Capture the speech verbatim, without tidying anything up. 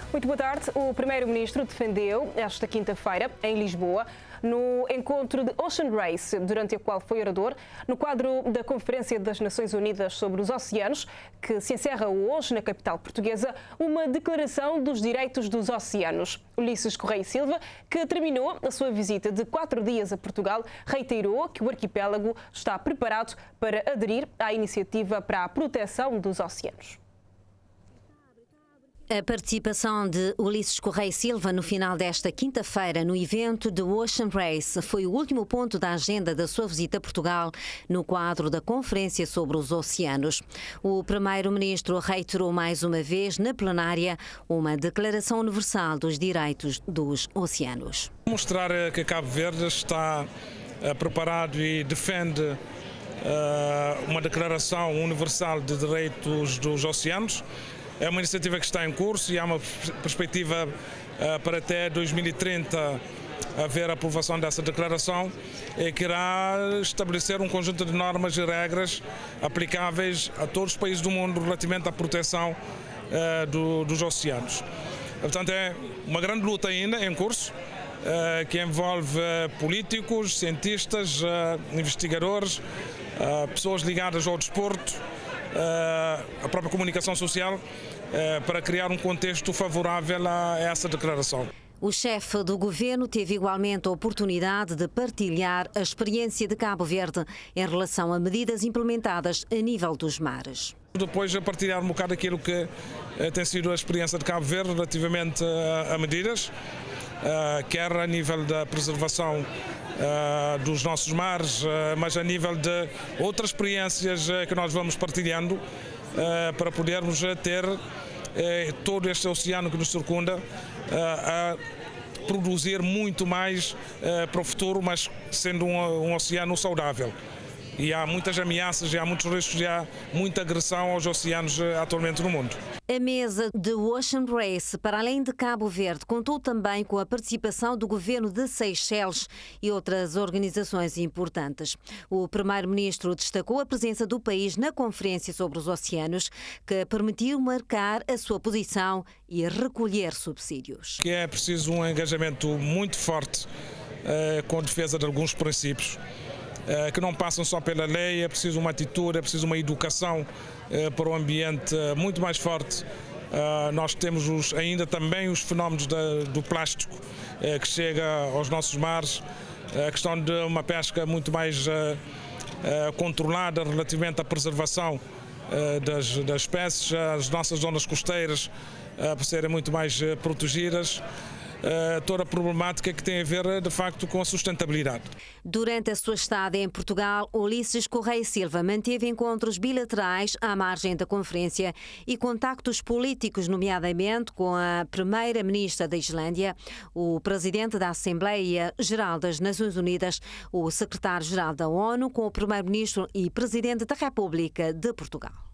Muito boa tarde. O Primeiro-Ministro defendeu esta quinta-feira, em Lisboa, no encontro de Ocean Race, durante o qual foi orador, no quadro da Conferência das Nações Unidas sobre os Oceanos, que se encerra hoje na capital portuguesa, uma declaração dos direitos dos oceanos. Ulisses Correia e Silva, que terminou a sua visita de quatro dias a Portugal, reiterou que o arquipélago está preparado para aderir à iniciativa para a proteção dos oceanos. A participação de Ulisses Correia e Silva no final desta quinta-feira no evento do Ocean Race foi o último ponto da agenda da sua visita a Portugal no quadro da Conferência sobre os Oceanos. O Primeiro-Ministro reiterou mais uma vez na plenária uma Declaração Universal dos Direitos dos Oceanos. Mostrar que Cabo Verde está preparado e defende uma Declaração Universal de Direitos dos Oceanos. É uma iniciativa que está em curso e há uma perspectiva uh, para até dois mil e trinta haver a aprovação dessa declaração, e que irá estabelecer um conjunto de normas e regras aplicáveis a todos os países do mundo relativamente à proteção uh, do, dos oceanos. Portanto, é uma grande luta ainda em curso, uh, que envolve uh, políticos, cientistas, uh, investigadores, uh, pessoas ligadas ao desporto, uh, a própria comunicação social, para criar um contexto favorável a essa declaração. O chefe do governo teve igualmente a oportunidade de partilhar a experiência de Cabo Verde em relação a medidas implementadas a nível dos mares. Depois a partilhar um bocado aquilo que tem sido a experiência de Cabo Verde relativamente a, a medidas, quer a nível da preservação dos nossos mares, mas a nível de outras experiências que nós vamos partilhando, Uh, para podermos ter uh, todo este oceano que nos circunda uh, a produzir muito mais uh, para o futuro, mas sendo um, um oceano saudável. E há muitas ameaças, e há muitos riscos, e há muita agressão aos oceanos uh, atualmente no mundo. A mesa de Ocean Race, para além de Cabo Verde, contou também com a participação do governo de Seychelles e outras organizações importantes. O Primeiro-Ministro destacou a presença do país na Conferência sobre os Oceanos, que permitiu marcar a sua posição e recolher subsídios. Que é preciso um engajamento muito forte uh, com a defesa de alguns princípios, que não passam só pela lei. É preciso uma atitude, é preciso uma educação para o ambiente muito mais forte. Nós temos os, ainda também os fenómenos da, do plástico que chega aos nossos mares, a questão de uma pesca muito mais controlada relativamente à preservação das, das espécies, as nossas zonas costeiras por serem muito mais protegidas. Uh, toda a problemática que tem a ver, de facto, com a sustentabilidade. Durante a sua estada em Portugal, Ulisses Correia e Silva manteve encontros bilaterais à margem da conferência e contactos políticos, nomeadamente com a Primeira-Ministra da Islândia, o Presidente da Assembleia Geral das Nações Unidas, o Secretário-Geral da ONU, com o Primeiro-Ministro e Presidente da República de Portugal.